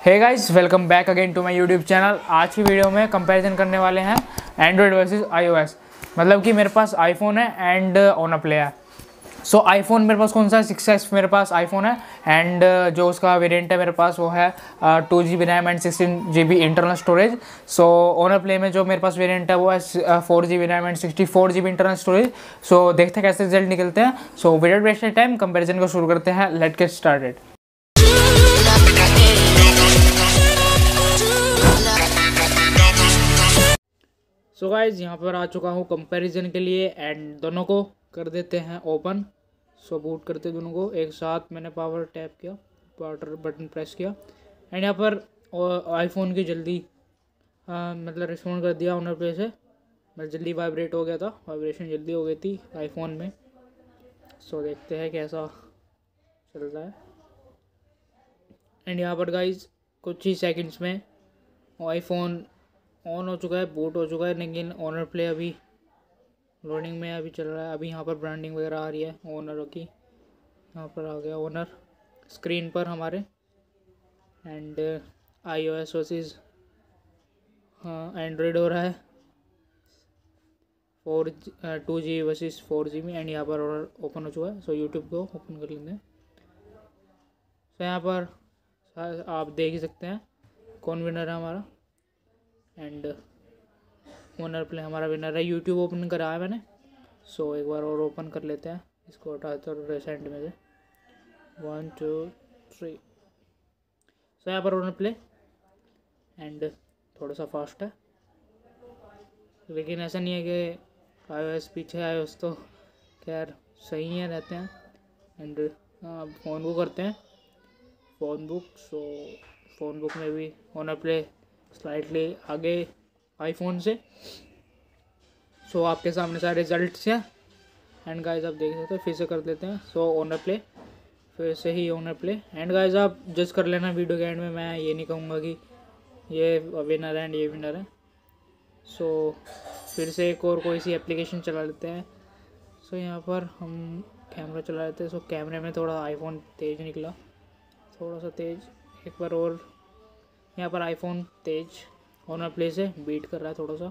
Hey guys, welcome back again to my YouTube channel. आज की video में comparison करने वाले हैं एंड्रॉयड वर्सेस आईओएस। मतलब कि मेरे पास आईफोन है एंड ऑन प्ले है। सो आईफोन मेरे पास कौन सा है? 6s मेरे पास आईफोन है एंड जो उसका वेरिएंट है मेरे पास वो है 2GB RAM and 16GB internal storage. So Honor Play में जो मेरे पास वेरिएंट है वो है 4GB RAM and 64GB internal storage. So देखते हैं कैसे रिजल्ट निकलते हैं। So without wasted time comparison को शुरू करते हैं। Let's get started. So guys, यहाँ पर आ चुका हूँ कंपैरिजन के लिए एंड दोनों को कर देते हैं ओपन। सो बूट करते दोनों को एक साथ। मैंने पावर टैप किया, पावर बटन प्रेस किया एंड यहाँ पर आईफोन की जल्दी मतलब रिस्पॉन्ड कर दिया ऑनर प्ले से। मतलब जल्दी वाइब्रेट हो गया था, वाइब्रेशन जल्दी हो गई थी आईफोन में। सो देखते हैं कैसा चल रहा है। एंड यहाँ पर गाइज कुछ ही सेकंड्स में आईफोन ऑन हो चुका है, बूट हो चुका है, लेकिन ओनर प्ले अभी लोडिंग में अभी चल रहा है। अभी यहाँ पर ब्रांडिंग वगैरह आ रही है ओनरों की। यहाँ पर आ गया ओनर स्क्रीन पर हमारे। एंड आईओएस वर्सेस एंड्रॉयड हो रहा है 2G वर्सेस 4GB। एंड यहाँ पर ओनर ओपन हो चुका है। सो यूट्यूब को ओपन कर लेते हैं। सो यहाँ पर आप देख ही सकते हैं कौन विनर है हमारा। एंड ओनर प्ले हमारा विनर है। यूट्यूब ओपन करा है मैंने। सो एक बार और ओपन कर लेते हैं। इसको हटाते और रिसेंट में से 1 2 3। सो यहाँ पर ओनर प्ले एंड थोड़ा सा फास्ट है, लेकिन ऐसा नहीं है कि आईओएस पीछे है। आईओएस तो खैर सही है, रहते हैं। एंड फ़ोन बुक करते हैं, phone book. So phone book में भी ओनर प्ले स्लाइटली आगे आईफोन से। सो आपके सामने सारे रिजल्ट्स हैं एंड गाइस आप देख सकते हैं। फिर से कर देते हैं। सो ओनर प्ले, फिर से ही ओनर प्ले। एंड गाइस आप जज कर लेना वीडियो के एंड में। मैं ये नहीं कहूँगा कि ये विनर है एंड ये विनर है। सो फिर से एक और कोई सी एप्लीकेशन चला लेते हैं। सो यहाँ पर हम कैमरा चला लेते हैं। सो कैमरे में थोड़ा आईफोन तेज़ निकला, थोड़ा सा तेज़। एक बार और यहाँ पर आईफोन तेज ओनर प्ले से बीट कर रहा है थोड़ा सा।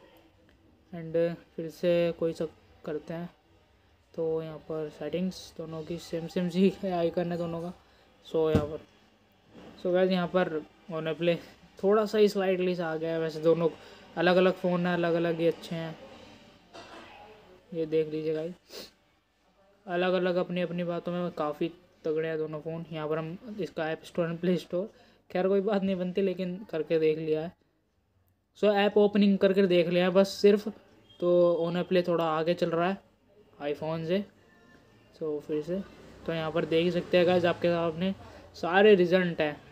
एंड फिर से कोई सा करते हैं। तो यहाँ पर सेटिंग्स दोनों की सेम सी है, आइकन है दोनों का। सो यहाँ पर वैसे यहाँ पर ओनर प्ले थोड़ा सा ही स्लाइडली सा आ गया है। वैसे दोनों अलग अलग फ़ोन है, अलग अलग ही अच्छे हैं। ये देख लीजिए गाइस, अलग अलग अपनी अपनी बातों में काफ़ी तगड़े हैं दोनों फ़ोन। यहाँ पर हम इसका app store and play store, खैर कोई बात नहीं बनती, लेकिन करके देख लिया है। सो ऐप ओपनिंग करके देख लिया है बस सिर्फ। तो ओनर प्ले थोड़ा आगे चल रहा है आईफोन से। सो फिर से तो यहाँ पर देख ही सकते हैं गाइस, आपके सामने सारे रिजल्ट हैं।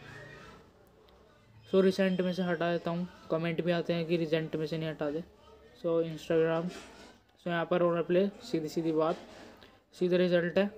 सो रिसेंट में से हटा देता हूँ। कमेंट भी आते हैं कि रिजल्ट में से नहीं हटा दे। So Instagram. सो यहाँ पर ओनर प्ले सीधी सीधी बात, सीधा रिजल्ट है।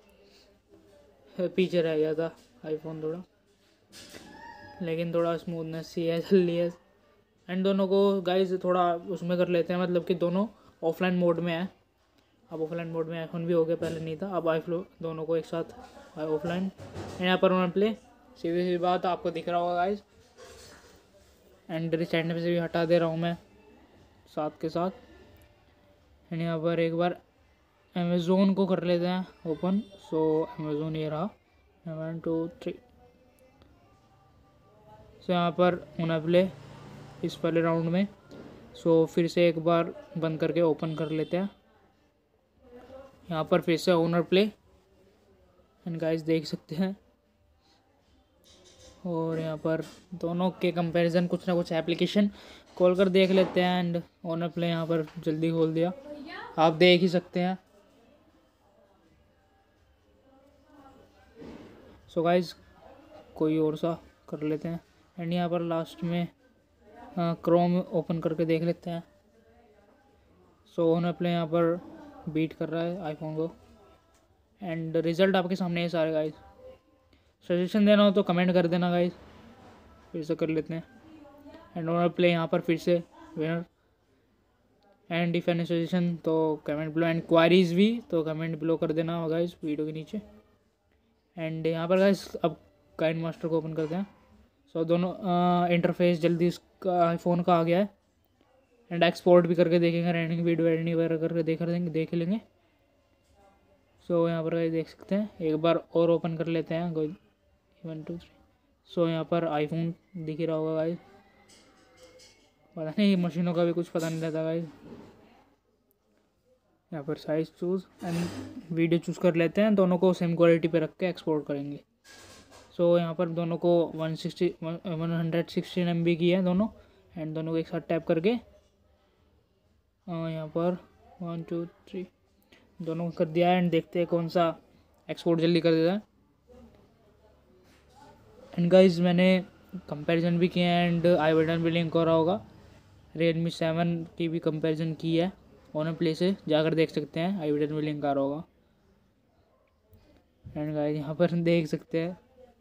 पीछे रह गया था आईफोन थोड़ा, लेकिन थोड़ा स्मूथनेस सी है, जल्दी है। एंड दोनों को गाइस थोड़ा उसमें कर लेते हैं, मतलब कि दोनों ऑफलाइन मोड में है। अब ऑफलाइन मोड में आईफोन भी हो गया, पहले नहीं था। अब आईफ्लो दोनों को एक साथ ऑफलाइन। एंड यहाँ पर ओनर प्ले सीधी सी बात आपको दिख रहा होगा गाइस। एंड रिसेंट में से भी हटा दे रहा हूँ मैं साथ के साथ। एंड यहाँ पर एक बार अमेज़ोन को कर लेते हैं ओपन। सो अमेज़ोन ये रहा 1 2 3। सो यहाँ पर ओनर प्ले इस वाले राउंड में। सो फिर से एक बार बंद करके ओपन कर लेते हैं। यहाँ पर फिर से ओनर प्ले एंड गाइस देख सकते हैं। और यहाँ पर दोनों के कंपैरिजन कुछ ना कुछ एप्लीकेशन खोल कर देख लेते हैं। एंड ओनर प्ले यहाँ पर जल्दी खोल दिया, आप देख ही सकते हैं। सो गाइस कोई और सा कर लेते हैं। एंड यहाँ पर लास्ट में क्रोम ओपन करके देख लेते हैं। सो ओनर प्ले यहाँ पर बीट कर रहा है आईफोन को। एंड रिज़ल्ट आपके सामने है सारे गाइस। सजेशन देना हो तो कमेंट कर देना गाइस, फिर से कर लेते हैं। एंड ओनर प्ले यहाँ पर फिर से winner. And if any suggestion तो कमेंट बिलो, एंड क्वारीज भी तो कमेंट बिलो कर देना गाइस वीडियो के नीचे। एंड यहाँ पर गाइस अब काइनमास्टर को ओपन करते हैं। सो दोनों इंटरफेस जल्दी उसका आईफोन का आ गया है। एंड एक्सपोर्ट भी करके देखेंगे, रेंडरिंग वीडियो एडिटिंग वगैरह करके देख लेंगे। सो यहाँ पर देख सकते हैं, एक बार और ओपन कर लेते हैं। 1 2 3। सो यहाँ पर आईफोन दिख ही रहा होगा गाइस। पता नहीं मशीनों का भी कुछ पता नहीं रहता गाइस। यहाँ पर size choose and video choose कर लेते हैं। दोनों को सेम क्वालिटी पे रख के एक्सपोर्ट करेंगे। सो यहाँ पर दोनों को 116 MB की है दोनों। एंड दोनों को एक साथ टैप करके यहाँ पर 1 2 3 दोनों को कर दिया है। एंड देखते हैं कौन सा एक्सपोर्ट जल्दी कर देता है। एंड गाइस मैंने कंपैरिजन भी किया है एंड आई बटन भी लिंक हो रहा होगा। Realme 7 की भी कंपैरिजन की है, ऑन प्ले से जाकर देख सकते हैं, आई बटन में लिंक आ रहा होगा। एंड गाइस यहाँ पर देख सकते हैं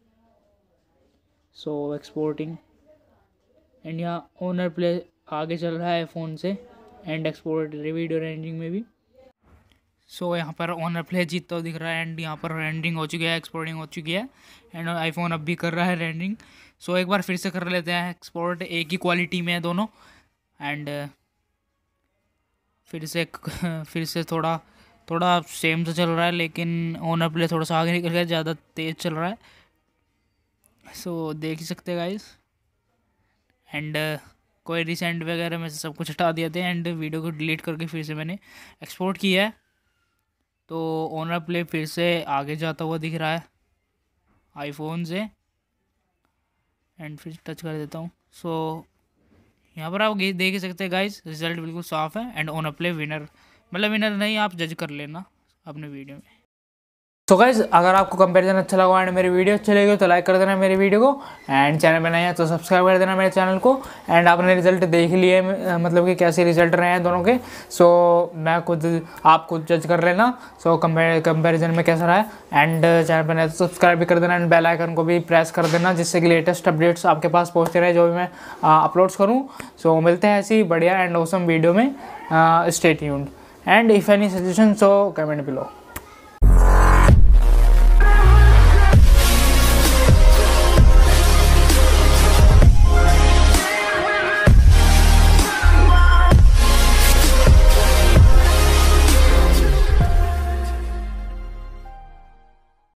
सो एक्सपोर्टिंग। एंड यहाँ ओनर प्ले आगे चल रहा है फ़ोन से एंड एक्सपोर्ट वीडियो रेंडरिंग में भी। सो यहाँ पर ओनर प्ले जीतता दिख रहा है एंड यहाँ पर रेंडरिंग हो चुकी है, एक्सपोर्टिंग हो चुकी है एंड आईफोन अब भी कर रहा है रेंडरिंग। सो एक बार फिर से कर लेते हैं एक्सपोर्ट, एक ही क्वालिटी में है दोनों। एंड फिर से थोड़ा सेम तो चल रहा है, लेकिन ओनर प्ले थोड़ा सा आगे निकल गया, ज़्यादा तेज़ चल रहा है। सो देख ही सकते हैं गाइस। एंड कोई रिसेंट वगैरह में से सब कुछ हटा दिया था एंड वीडियो को डिलीट करके फिर से मैंने एक्सपोर्ट किया है। तो ओनर प्ले फिर से आगे जाता हुआ दिख रहा है आईफोन से। एंड फिर टच कर देता हूँ। सो यहाँ पर आप देख ही सकते हैं गाइस, रिजल्ट बिल्कुल साफ़ है एंड ओनर प्ले विनर, मतलब विनर नहीं, आप जज कर लेना अपने वीडियो में। तो गाइस अगर आपको कंपैरिजन अच्छा लगा एंड मेरी वीडियो अच्छी लगी तो लाइक कर देना मेरी वीडियो को, एंड चैनल पर नए हैं तो सब्सक्राइब कर देना मेरे चैनल को। एंड आपने रिजल्ट देख लिए, मतलब कि कैसे रिजल्ट रहे हैं दोनों के। सो आप खुद जज कर लेना सो कंपैरिजन में कैसा रहा है। एंड चैनल पर नए तो सब्सक्राइब भी कर देना एंड बेल आइकन को भी प्रेस कर देना, जिससे कि लेटेस्ट अपडेट्स आपके पास पहुँचते रहे जो भी मैं अपलोड्स करूँ। सो मिलते हैं ऐसी बढ़िया एंड ऑसम वीडियो में। Stay tuned and if any suggestion so comment below.